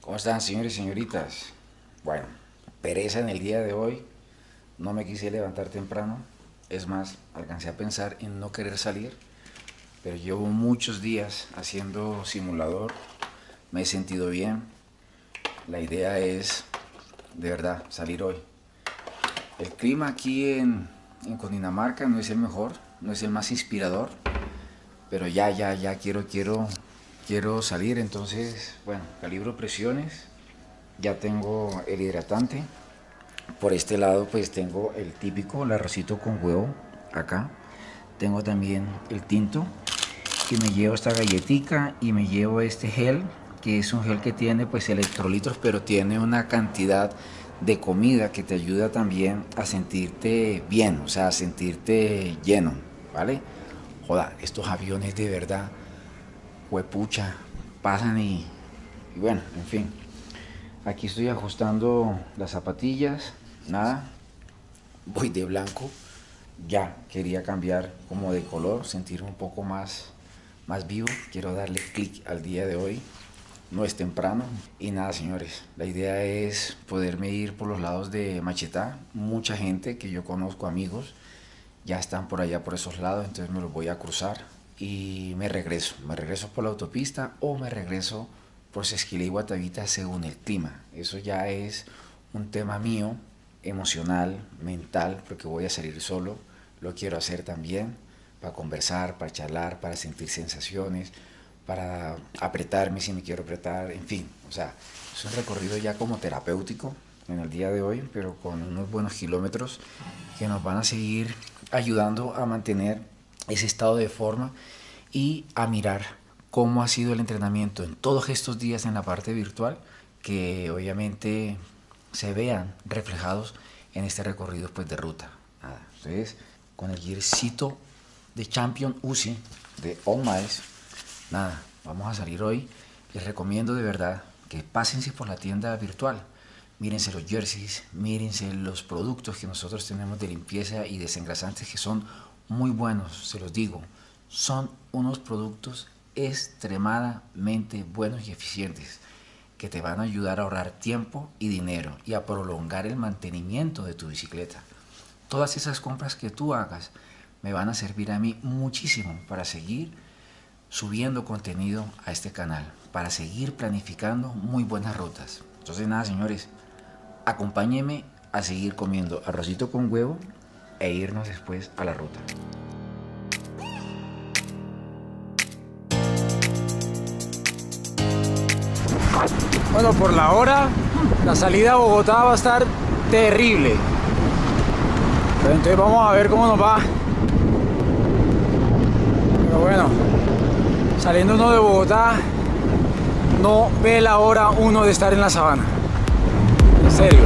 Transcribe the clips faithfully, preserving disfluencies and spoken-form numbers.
¿Cómo están, señores y señoritas? Bueno, pereza en el día de hoy. No me quise levantar temprano. Es más, alcancé a pensar en no querer salir. Pero llevo muchos días haciendo simulador. Me he sentido bien. La idea es, de verdad, salir hoy. El clima aquí en, en Cundinamarca no es el mejor, no es el más inspirador. Pero ya, ya, ya quiero, quiero... Quiero salir, entonces, bueno, calibro presiones, ya tengo el hidratante. Por este lado, pues tengo el típico, el arrocito con huevo, acá. Tengo también el tinto, y me llevo esta galletica, y me llevo este gel, que es un gel que tiene, pues, electrolitos, pero tiene una cantidad de comida que te ayuda también a sentirte bien, o sea, a sentirte lleno, ¿vale? Joda, estos aviones de verdad... huepucha, pasan y, y bueno, en fin. Aquí estoy ajustando las zapatillas, nada, voy de blanco. Ya quería cambiar como de color, sentirme un poco más, más vivo. Quiero darle clic al día de hoy, no es temprano. Y nada, señores, la idea es poderme ir por los lados de Machetá. Mucha gente que yo conozco, amigos, ya están por allá por esos lados, entonces me los voy a cruzar. Y me regreso, me regreso por la autopista o me regreso por Sesquilé y Guatavita según el clima. Eso ya es un tema mío, emocional, mental, porque voy a salir solo. Lo quiero hacer también para conversar, para charlar, para sentir sensaciones, para apretarme si me quiero apretar, en fin. O sea, es un recorrido ya como terapéutico en el día de hoy, pero con unos buenos kilómetros que nos van a seguir ayudando a mantener ese estado de forma y a mirar cómo ha sido el entrenamiento en todos estos días en la parte virtual, que obviamente se vean reflejados en este recorrido pues de ruta. Nada, entonces con el gearcito de Champion U C I de All Miles, nada, vamos a salir hoy. Les recomiendo de verdad que pásense por la tienda virtual, mírense los jerseys, mírense los productos que nosotros tenemos de limpieza y desengrasantes que son muy buenos, se los digo. Son unos productos extremadamente buenos y eficientes que te van a ayudar a ahorrar tiempo y dinero y a prolongar el mantenimiento de tu bicicleta. Todas esas compras que tú hagas me van a servir a mí muchísimo para seguir subiendo contenido a este canal, para seguir planificando muy buenas rutas. Entonces nada, señores, acompáñenme a seguir comiendo arrocito con huevo e irnos después a la ruta. Bueno, por la hora, la salida a Bogotá va a estar terrible. Pero entonces vamos a ver cómo nos va. Pero bueno, saliendo uno de Bogotá, no ve la hora uno de estar en la sabana. En serio.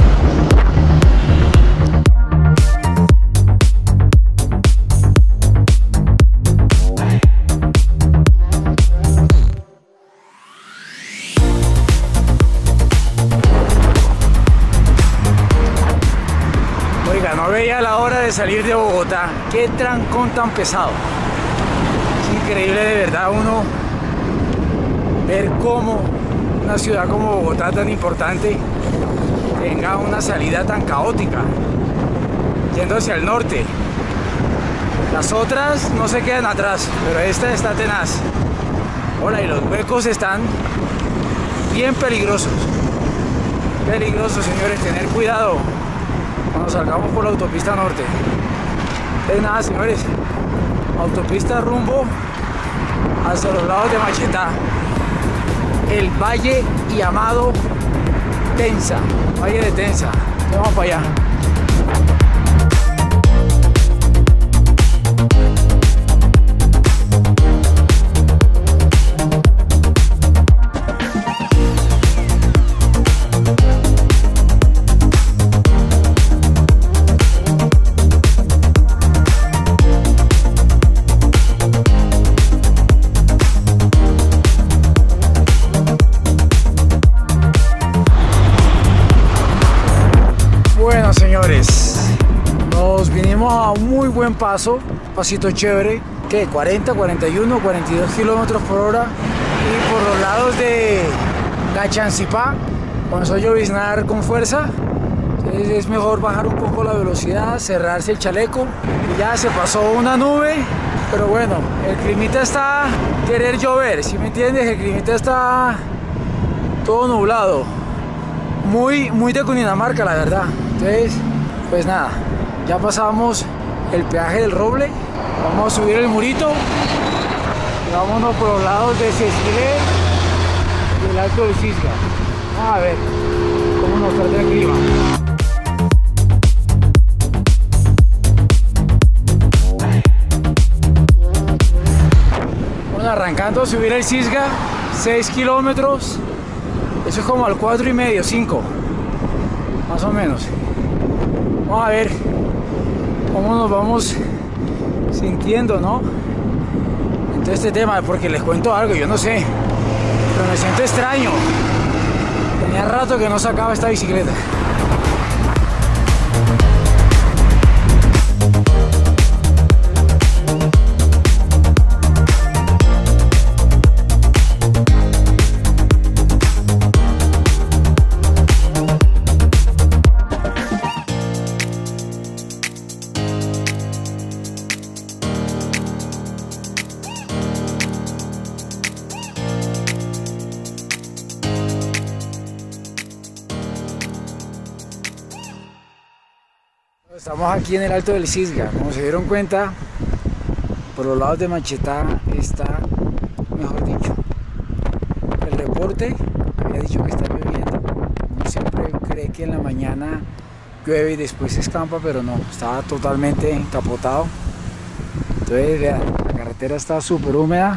No veía la hora de salir de Bogotá. Qué trancón tan pesado. Es increíble de verdad uno ver cómo una ciudad como Bogotá, tan importante, tenga una salida tan caótica yendo hacia el norte. Las otras no se quedan atrás, pero esta está tenaz. Hola, y los huecos están bien peligrosos. Peligrosos, señores, tener cuidado cuando salgamos por la autopista norte. Es nada, señores, autopista rumbo hacia los lados de Machetá, el valle llamado Tensa, valle de Tensa. Vamos para allá. Señores, nos vinimos a un muy buen paso, pasito chévere, que cuarenta, cuarenta y uno, cuarenta y dos kilómetros por hora, y por los lados de Gachancipá, comenzó a lloviznar con fuerza. Entonces es mejor bajar un poco la velocidad, cerrarse el chaleco. Y ya se pasó una nube, pero bueno, el climita está querer llover, ¿sí me entiendes? El climita está todo nublado, muy, muy de Cundinamarca, la verdad. Entonces, pues nada, ya pasamos el peaje del Roble, vamos a subir el murito y vámonos por los lados de Sesquilé y el Alto del Cisga. Vamos a ver cómo nos trata el clima. Bueno, arrancando a subir el Cisga, seis kilómetros, eso es como al cuatro y medio, cinco, más o menos. Vamos a ver cómo nos vamos sintiendo, ¿no? En todo este tema, porque les cuento algo, yo no sé, pero me siento extraño. Tenía rato que no sacaba esta bicicleta. Estamos aquí en el Alto del Cisga. Como se dieron cuenta, por los lados de Manchetá está, mejor dicho, el reporte había dicho que está lloviendo. Uno siempre cree que en la mañana llueve y después se escampa, pero no, estaba totalmente encapotado. Entonces vean, la carretera está súper húmeda.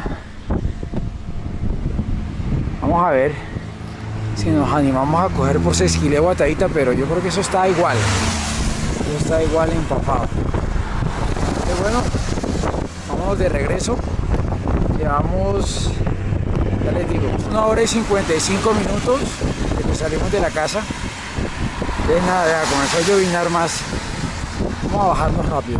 Vamos a ver si nos animamos a coger por Sesquilé Guatavita, pero yo creo que eso está igual. Está igual empapado. Pero bueno, vamos de regreso. Llevamos, ya les digo, una hora y cincuenta y cinco minutos desde que salimos de la casa. De nada, ya comenzó a lloviznar más. Vamos a bajarnos rápido.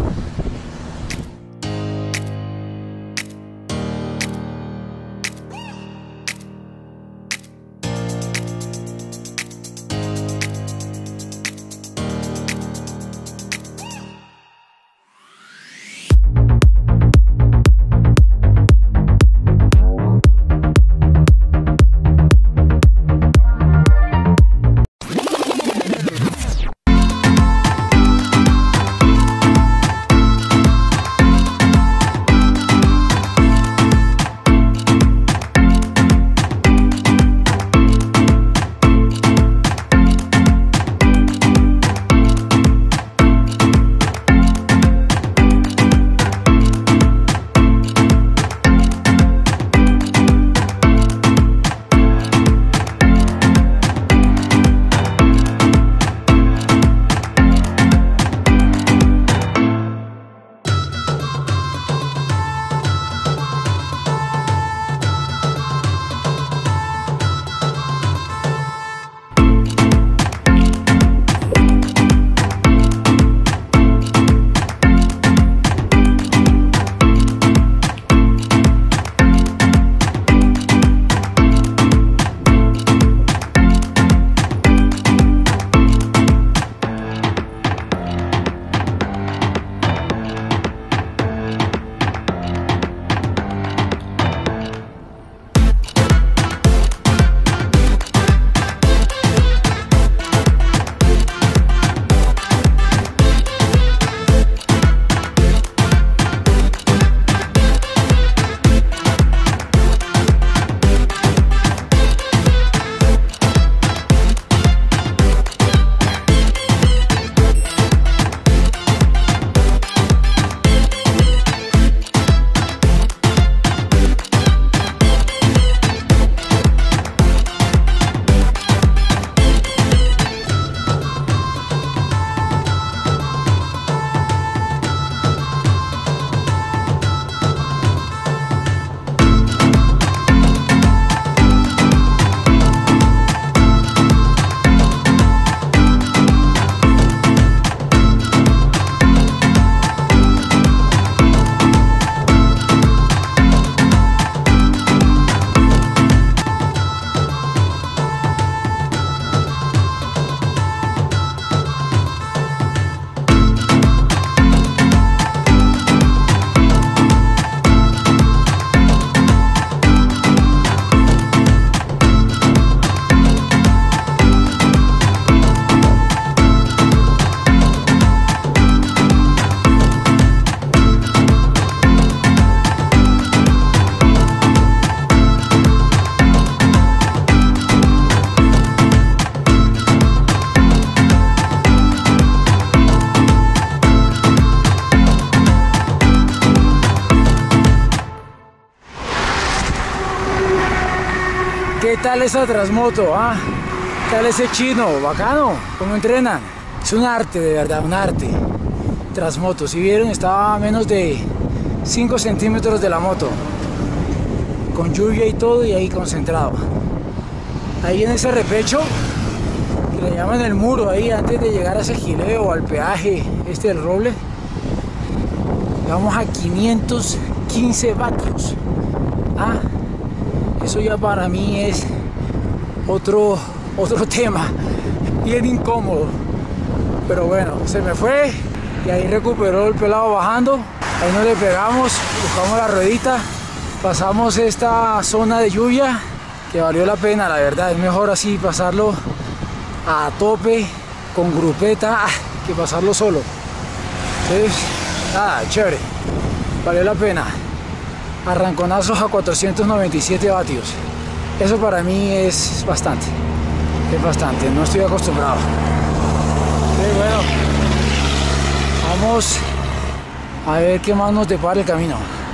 ¿Qué tal esa Transmoto? ¿Ah? ¿Qué tal ese chino? Bacano. ¿Cómo entrenan? Es un arte, de verdad, un arte. Transmoto. Si vieron, estaba a menos de cinco centímetros de la moto. Con lluvia y todo, y ahí concentrado. Ahí en ese repecho, que le llaman el muro, ahí antes de llegar a ese gileo, al peaje este del Roble, vamos a quinientos quince vatios. Ah, eso ya para mí es otro, otro tema, bien incómodo. Pero bueno, se me fue y ahí recuperó el pelado bajando. Ahí nos le pegamos, buscamos la ruedita, pasamos esta zona de lluvia que valió la pena, la verdad. Es mejor así pasarlo a tope con grupeta que pasarlo solo. Entonces, nada, chévere, valió la pena. Arranconazos a cuatrocientos noventa y siete vatios. Eso para mí es bastante, es bastante, no estoy acostumbrado. Okay, bueno, vamos a ver qué más nos depara el camino.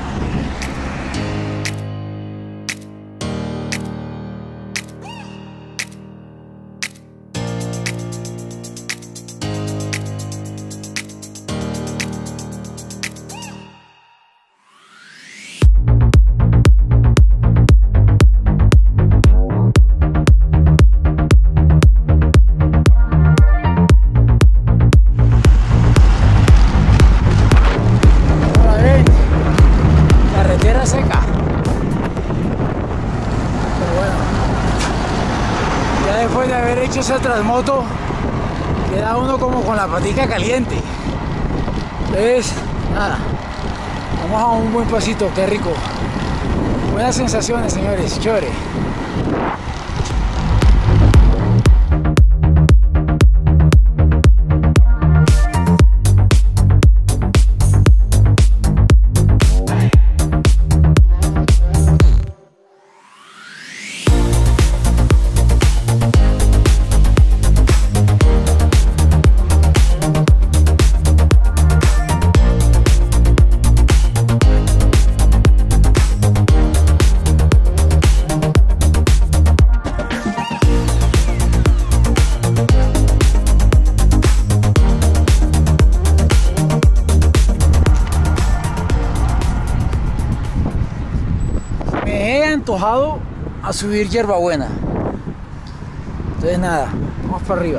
Después de haber hecho esa Transmoto, queda uno como con la patica caliente. Entonces, nada, vamos a un buen pasito, qué rico. Buenas sensaciones, señores, chévere. Antojado a subir hierbabuena. Entonces nada, vamos para arriba.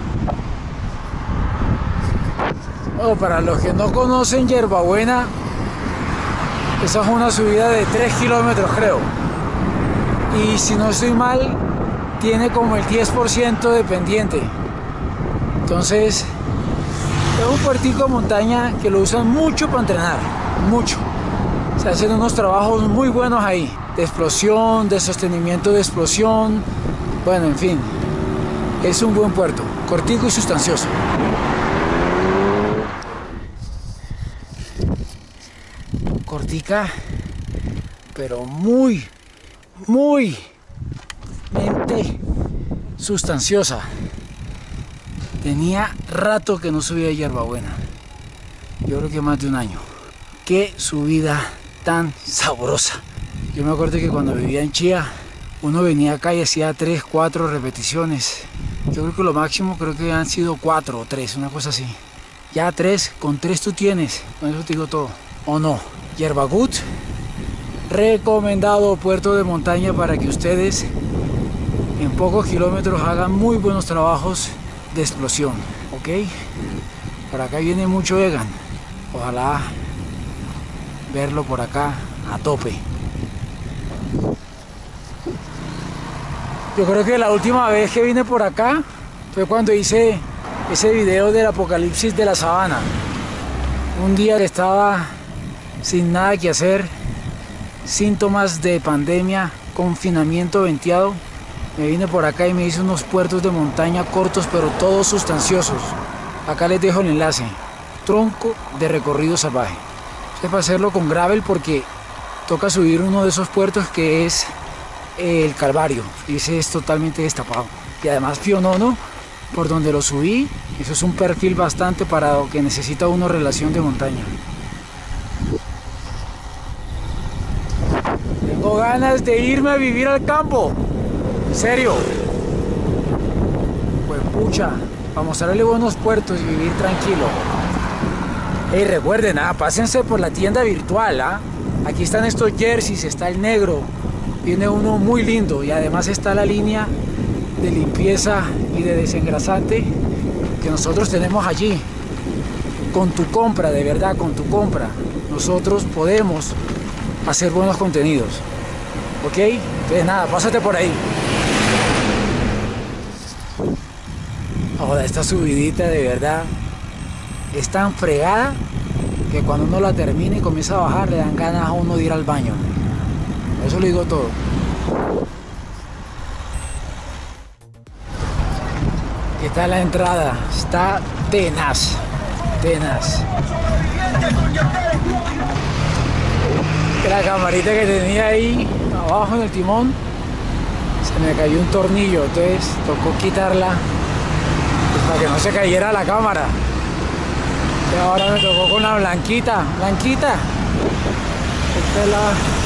Bueno, para los que no conocen hierbabuena, esa es una subida de tres kilómetros, creo. Y si no estoy mal, tiene como el diez por ciento de pendiente. Entonces es un puertico de montaña que lo usan mucho para entrenar, mucho. Se hacen unos trabajos muy buenos ahí, de explosión, de sostenimiento de explosión. Bueno, en fin, es un buen puerto, cortico y sustancioso. Cortica, pero muy, muy mente sustanciosa. Tenía rato que no subía a hierbabuena. Yo creo que más de un año. Qué subida tan sabrosa. Yo me acuerdo que cuando vivía en Chía, uno venía acá y hacía tres, cuatro repeticiones. Yo creo que lo máximo creo que han sido cuatro o tres, una cosa así. Ya tres, con tres tú tienes, con eso te digo todo. ¿O no? Yerbagut, recomendado puerto de montaña para que ustedes en pocos kilómetros hagan muy buenos trabajos de explosión, ¿ok? Por acá viene mucho Egan. Ojalá verlo por acá a tope. Yo creo que la última vez que vine por acá fue cuando hice ese video del apocalipsis de la sabana. Un día que estaba sin nada que hacer, síntomas de pandemia, confinamiento venteado, me vine por acá y me hice unos puertos de montaña cortos pero todos sustanciosos. Acá les dejo el enlace. Tronco de recorrido salvaje. Es para hacerlo con gravel porque toca subir uno de esos puertos que es el Calvario. Ese es totalmente destapado. Y además Pionono, por donde lo subí, eso es un perfil bastante para lo que necesita uno relación de montaña. Tengo ganas de irme a vivir al campo. ¿En serio? Pues pucha, para mostrarle buenos puertos y vivir tranquilo. Hey, recuerden, ah, pásense por la tienda virtual, ¿ah? Aquí están estos jerseys, está el negro, viene uno muy lindo y además está la línea de limpieza y de desengrasante que nosotros tenemos allí. Con tu compra, de verdad, con tu compra, nosotros podemos hacer buenos contenidos. ¿Ok? Entonces nada, pásate por ahí. Ahora, esta subidita de verdad es tan fregada que cuando uno la termina y comienza a bajar, le dan ganas a uno de ir al baño. Eso lo digo todo. ¿Qué tal la entrada? Está tenaz, tenaz. La camarita que tenía ahí abajo en el timón, se me cayó un tornillo, entonces tocó quitarla pues, para que no se cayera la cámara. Y ahora me tocó con la blanquita, blanquita. Esta es la,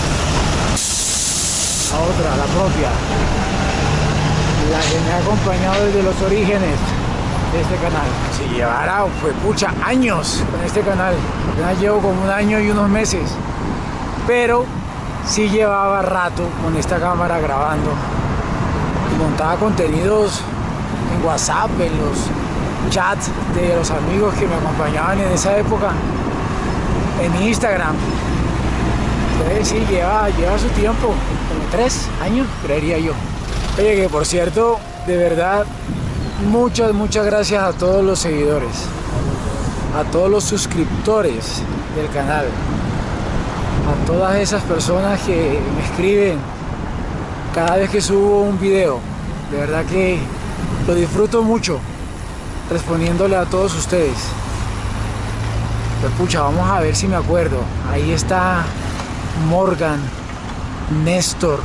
la otra, la propia. La que me ha acompañado desde los orígenes de este canal. Si llevara, pues pucha, años con este canal. Apenas llevo como un año y unos meses. Pero sí llevaba rato con esta cámara grabando. Y montaba contenidos en WhatsApp, en los chats de los amigos que me acompañaban en esa época. En Instagram. Entonces sí, lleva, lleva su tiempo. Como tres años, creería yo. Oye, que por cierto, de verdad, muchas, muchas gracias a todos los seguidores, a todos los suscriptores del canal, a todas esas personas que me escriben cada vez que subo un video. De verdad que lo disfruto mucho respondiéndole a todos ustedes. Pues pucha, vamos a ver si me acuerdo. Ahí está Morgan, Néstor.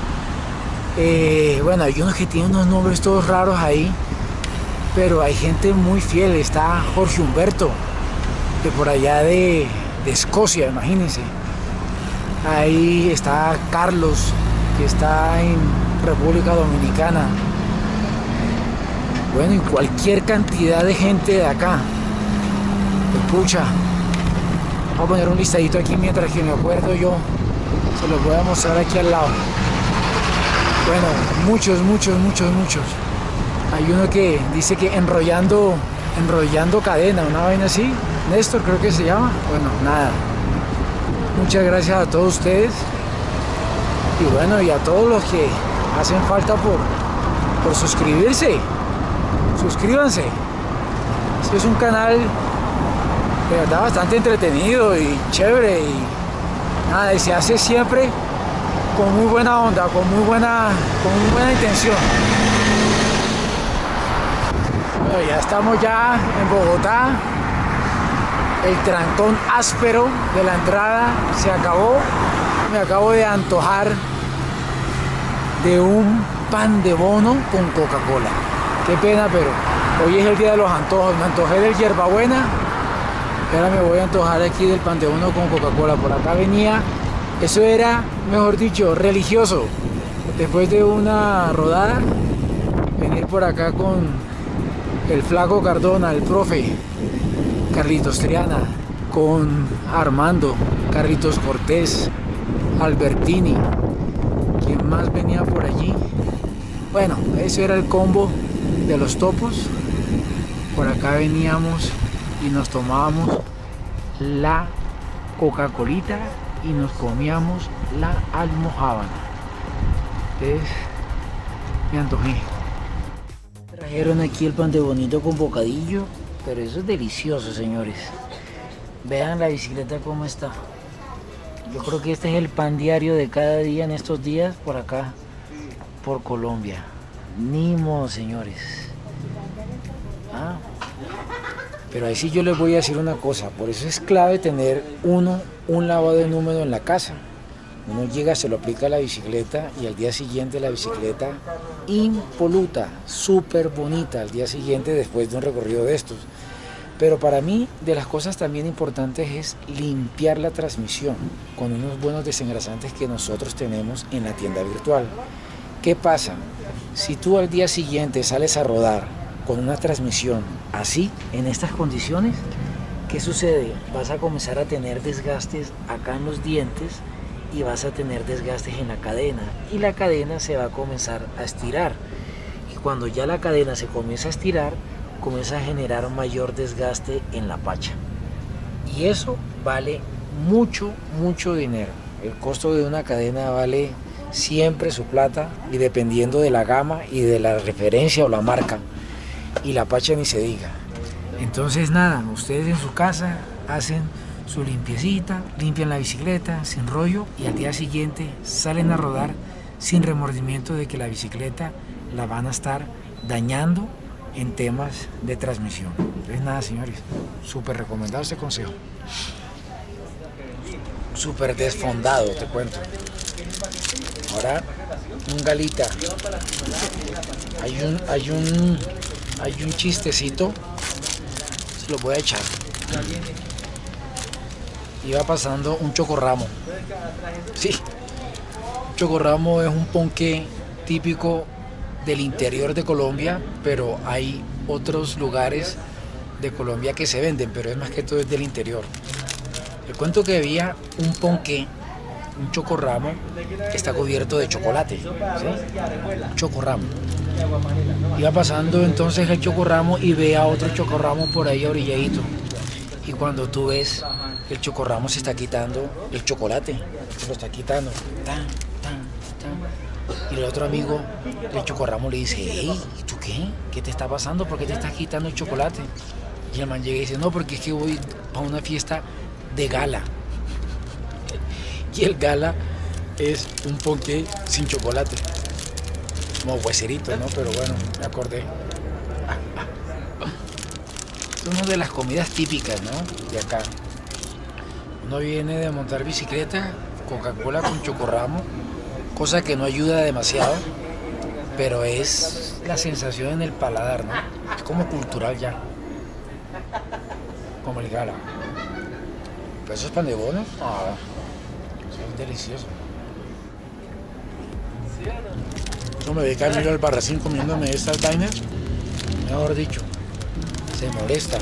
Eh, bueno, hay unos que tienen unos nombres todos raros ahí, pero hay gente muy fiel. Está Jorge Humberto, de por allá de, de Escocia, imagínense. Ahí está Carlos, que está en República Dominicana. Bueno, y cualquier cantidad de gente de acá. Pucha, voy a poner un listadito aquí mientras que me acuerdo yo. Se los voy a mostrar aquí al lado. Bueno, muchos, muchos, muchos, muchos. Hay uno que dice que enrollando, enrollando cadena, una vaina así. Néstor creo que se llama. Bueno, nada. Muchas gracias a todos ustedes. Y bueno, y a todos los que hacen falta por, por suscribirse. Suscríbanse. Este es un canal de verdad bastante entretenido y chévere. Y nada, y se hace siempre con muy buena onda, con muy buena, con muy buena intención. Bueno, ya estamos ya en Bogotá. El trancón áspero de la entrada se acabó. Me acabo de antojar de un pan de bono con Coca-Cola. Qué pena, pero hoy es el día de los antojos. Me antojé del hierbabuena y ahora me voy a antojar aquí del pan de bono con Coca-Cola. Por acá venía, eso era, mejor dicho, religioso. Después de una rodada, venir por acá con el flaco Cardona, el profe Carlitos Triana, con Armando, Carlitos Cortés, Albertini. ¿Quién más venía por allí? Bueno, eso era el combo de los topos. Por acá veníamos y nos tomábamos la Coca-Colita y nos comíamos la almojábana. Entonces me antojé. Trajeron aquí el pan de bonito con bocadillo, pero eso es delicioso, señores. Vean la bicicleta cómo está. Yo creo que este es el pan diario de cada día en estos días por acá, por Colombia. Ni modo, señores. Ah. Pero ahí sí yo les voy a decir una cosa. Por eso es clave tener uno un lavado de número en la casa. Uno llega, se lo aplica a la bicicleta y al día siguiente la bicicleta impoluta, súper bonita al día siguiente después de un recorrido de estos. Pero para mí, de las cosas también importantes es limpiar la transmisión con unos buenos desengrasantes que nosotros tenemos en la tienda virtual. ¿Qué pasa? Si tú al día siguiente sales a rodar con una transmisión así, en estas condiciones, ¿qué sucede? Vas a comenzar a tener desgastes acá en los dientes y vas a tener desgastes en la cadena, y la cadena se va a comenzar a estirar, y cuando ya la cadena se comienza a estirar, comienza a generar mayor desgaste en la pacha, y eso vale mucho, mucho dinero. El costo de una cadena vale siempre su plata, y dependiendo de la gama y de la referencia o la marca, y la pacha ni se diga. Entonces nada, ustedes en su casa hacen su limpiecita, limpian la bicicleta sin rollo, y al día siguiente salen a rodar sin remordimiento de que la bicicleta la van a estar dañando en temas de transmisión. Entonces nada, señores, súper recomendado este consejo. Súper desfondado, te cuento. Ahora, un galita. Hay un, hay un, hay un chistecito, se lo voy a echar. Iba pasando un chocorramo. Sí, un chocorramo es un ponqué típico del interior de Colombia, pero hay otros lugares de Colombia que se venden, pero es más que todo es del interior. Le cuento que había un ponqué, un chocorramo, que está cubierto de chocolate, ¿sí? Un chocorramo. Iba pasando entonces el chocorramo y ve a otro chocorramo por ahí orilladito. Y cuando tú ves, el chocorramo se está quitando el chocolate, se lo está quitando. Tan, tan, tan. Y el otro amigo del chocorramo le dice, hey, ¿y tú qué? ¿Qué te está pasando? ¿Por qué te estás quitando el chocolate? Y el man llega y dice, no, porque es que voy a una fiesta de gala. Y el gala es un ponqué sin chocolate. Como hueserito, ¿no? Pero bueno, me acordé. Es una de las comidas típicas, ¿no? De acá. Uno viene de montar bicicleta, Coca-Cola con chocorramo, cosa que no ayuda demasiado, pero es la sensación en el paladar, ¿no? Es como cultural ya. Como el gala. Pero esos pan de bonos, ah, son deliciosos. Yo me ve Camilo Albarracín comiéndome estas vainas, mejor dicho, se molesta.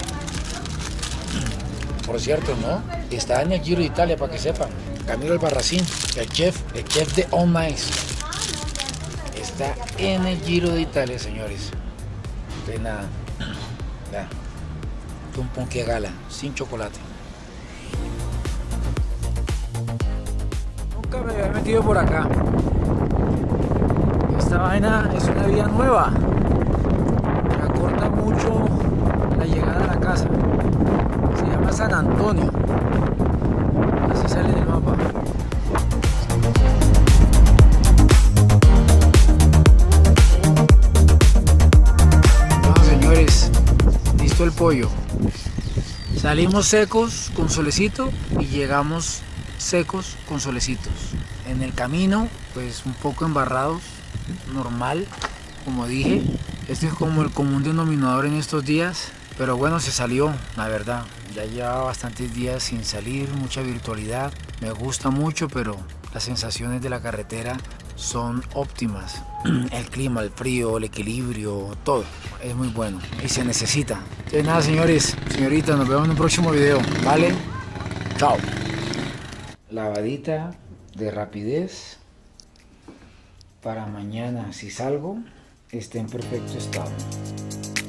Por cierto, ¿no? Está en el Giro de Italia, para que sepan. Camilo Albarracín, el chef, el chef de All Nice, está en el Giro de Italia, señores. Entonces nada, nada. Un ponqué gala, sin chocolate. Nunca me había metido por acá. Esta vaina es una vía nueva. Me acorta mucho la llegada a la casa. Se llama San Antonio. Así sale en el mapa. Bueno, señores, listo el pollo. Salimos secos con solecito y llegamos secos con solecitos. En el camino, pues un poco embarrados, normal, como dije. Este es como el común denominador en estos días, pero bueno, se salió, la verdad. Ya llevaba bastantes días sin salir, mucha virtualidad. Me gusta mucho, pero las sensaciones de la carretera son óptimas. El clima, el frío, el equilibrio, todo es muy bueno y se necesita. Entonces nada, señores, señoritas, nos vemos en un próximo video, ¿vale? Chao. Lavadita de rapidez para mañana, si salgo, esté en perfecto estado.